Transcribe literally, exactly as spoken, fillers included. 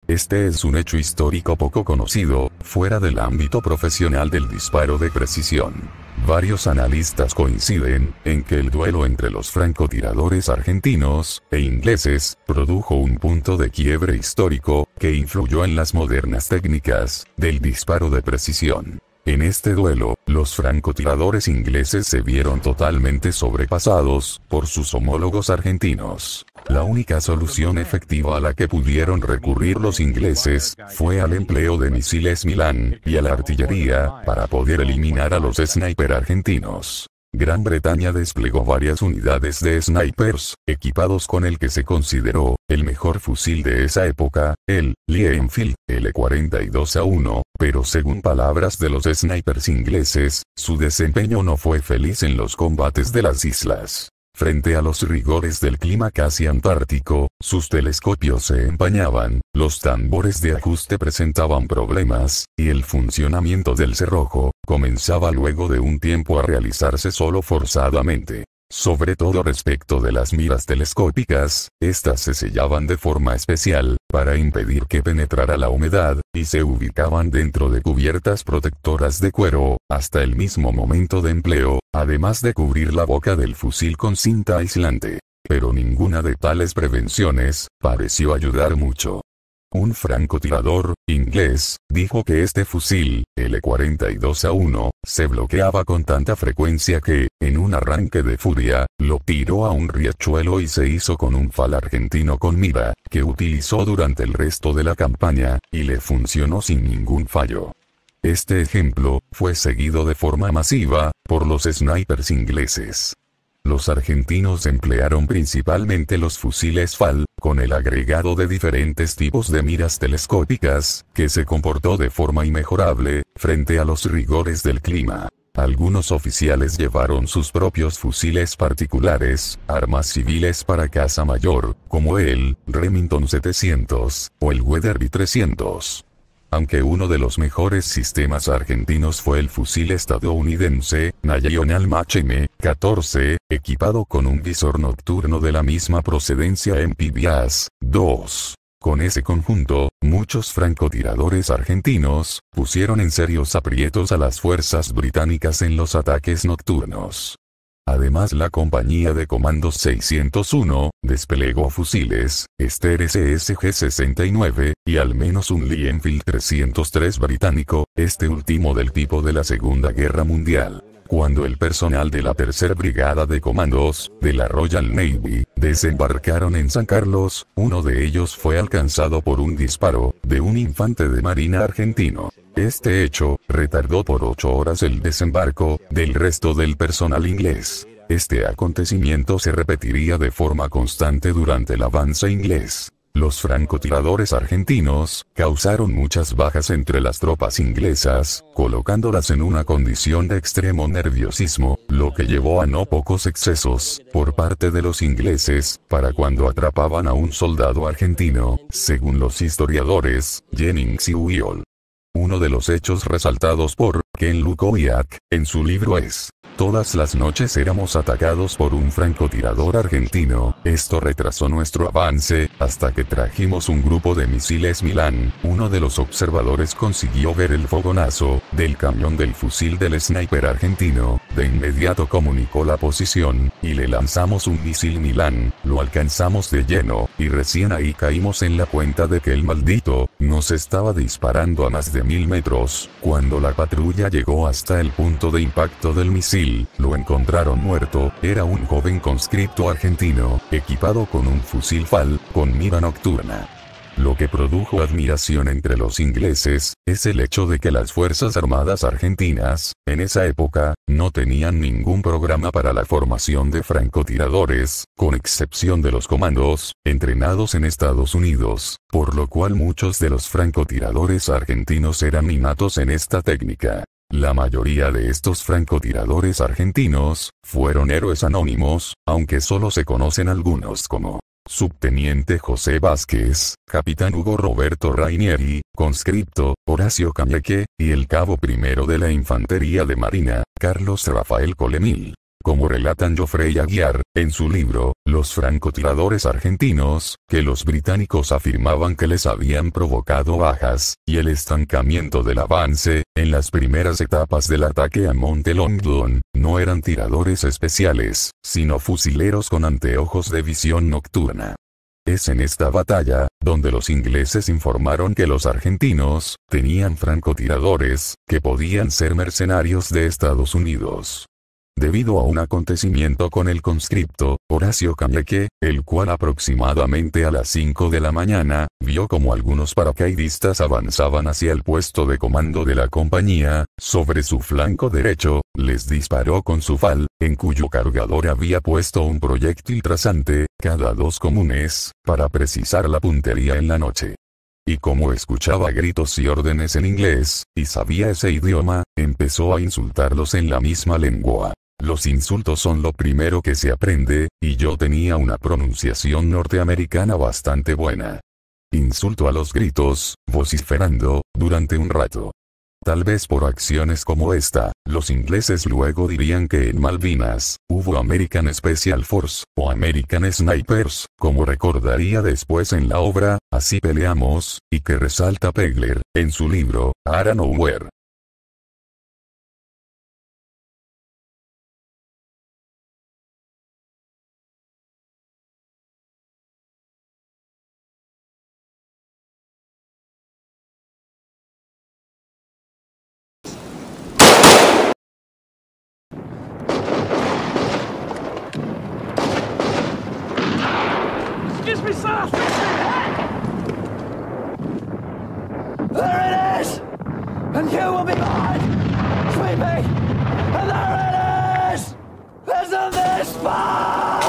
Este es un hecho histórico poco conocido, fuera del ámbito profesional del disparo de precisión. Varios analistas coinciden en que el duelo entre los francotiradores argentinos e ingleses produjo un punto de quiebre histórico que influyó en las modernas técnicas del disparo de precisión. En este duelo, los francotiradores ingleses se vieron totalmente sobrepasados por sus homólogos argentinos. La única solución efectiva a la que pudieron recurrir los ingleses fue al empleo de misiles Milán y a la artillería para poder eliminar a los sniper argentinos. Gran Bretaña desplegó varias unidades de snipers, equipados con el que se consideró el mejor fusil de esa época, el Lee Enfield L cuarenta y dos A uno, pero según palabras de los snipers ingleses, su desempeño no fue feliz en los combates de las islas. Frente a los rigores del clima casi antártico, sus telescopios se empañaban, los tambores de ajuste presentaban problemas, y el funcionamiento del cerrojo comenzaba luego de un tiempo a realizarse solo forzadamente. Sobre todo respecto de las miras telescópicas, estas se sellaban de forma especial, para impedir que penetrara la humedad, y se ubicaban dentro de cubiertas protectoras de cuero, hasta el mismo momento de empleo, además de cubrir la boca del fusil con cinta aislante. Pero ninguna de tales prevenciones pareció ayudar mucho. Un francotirador inglés dijo que este fusil, L cuarenta y dos A uno, se bloqueaba con tanta frecuencia que, en un arranque de furia, lo tiró a un riachuelo y se hizo con un F A L argentino con mira, que utilizó durante el resto de la campaña, y le funcionó sin ningún fallo. Este ejemplo fue seguido de forma masiva por los snipers ingleses. Los argentinos emplearon principalmente los fusiles F A L, con el agregado de diferentes tipos de miras telescópicas, que se comportó de forma inmejorable, frente a los rigores del clima. Algunos oficiales llevaron sus propios fusiles particulares, armas civiles para caza mayor, como el Remington setecientos, o el Weatherby trescientos. Aunque uno de los mejores sistemas argentinos fue el fusil estadounidense, National Match M catorce, equipado con un visor nocturno de la misma procedencia M P B A S dos. Con ese conjunto, muchos francotiradores argentinos pusieron en serios aprietos a las fuerzas británicas en los ataques nocturnos. Además, la compañía de comandos seiscientos uno desplegó fusiles Ster S S G sesenta y nueve y al menos un Lee Enfield trescientos tres británico, este último del tipo de la Segunda Guerra Mundial. Cuando el personal de la tercera Brigada de Comandos de la Royal Navy desembarcaron en San Carlos, uno de ellos fue alcanzado por un disparo de un infante de marina argentino. Este hecho retardó por ocho horas el desembarco del resto del personal inglés. Este acontecimiento se repetiría de forma constante durante el avance inglés. Los francotiradores argentinos causaron muchas bajas entre las tropas inglesas, colocándolas en una condición de extremo nerviosismo, lo que llevó a no pocos excesos por parte de los ingleses para cuando atrapaban a un soldado argentino, según los historiadores Jennings y Whewell. Uno de los hechos resaltados por Ken Lukowiak en su libro es: todas las noches éramos atacados por un francotirador argentino. Esto retrasó nuestro avance, hasta que trajimos un grupo de misiles Milán. Uno de los observadores consiguió ver el fogonazo del cañón del fusil del sniper argentino. De inmediato comunicó la posición, y le lanzamos un misil Milán. Lo alcanzamos de lleno, y recién ahí caímos en la cuenta de que el maldito nos estaba disparando a más de mil metros. Cuando la patrulla llegó hasta el punto de impacto del misil, lo encontraron muerto. Era un joven conscripto argentino, equipado con un fusil F A L, con mira nocturna. Lo que produjo admiración entre los ingleses, es el hecho de que las Fuerzas Armadas Argentinas, en esa época, no tenían ningún programa para la formación de francotiradores, con excepción de los comandos, entrenados en Estados Unidos, por lo cual muchos de los francotiradores argentinos eran innatos en esta técnica. La mayoría de estos francotiradores argentinos fueron héroes anónimos, aunque solo se conocen algunos como Subteniente José Vázquez, Capitán Hugo Roberto Rainieri, Conscripto Horacio Cañeque, y el Cabo Primero de la Infantería de Marina, Carlos Rafael Colemil. como relatan Geoffrey Aguiar, en su libro, Los francotiradores argentinos, que los británicos afirmaban que les habían provocado bajas, y el estancamiento del avance, en las primeras etapas del ataque a Monte Longdon, no eran tiradores especiales, sino fusileros con anteojos de visión nocturna. Es en esta batalla, donde los ingleses informaron que los argentinos, tenían francotiradores, que podían ser mercenarios de Estados Unidos. Debido a un acontecimiento con el conscripto, Horacio Cañeque, el cual aproximadamente a las cinco de la mañana, vio como algunos paracaidistas avanzaban hacia el puesto de comando de la compañía, sobre su flanco derecho, les disparó con su fal, en cuyo cargador había puesto un proyectil trasante, cada dos comunes, para precisar la puntería en la noche. Y como escuchaba gritos y órdenes en inglés, y sabía ese idioma, empezó a insultarlos en la misma lengua. Los insultos son lo primero que se aprende, y yo tenía una pronunciación norteamericana bastante buena. Insulto a los gritos, vociferando, durante un rato. Tal vez por acciones como esta, los ingleses luego dirían que en Malvinas, hubo American Special Force, o American Snipers, como recordaría después en la obra, Así peleamos, y que resalta Pegler, en su libro, Ara Nowhere. Excuse me, sir! There it is! And you will be mine! Sweet me! And there it is! Isn't this fun?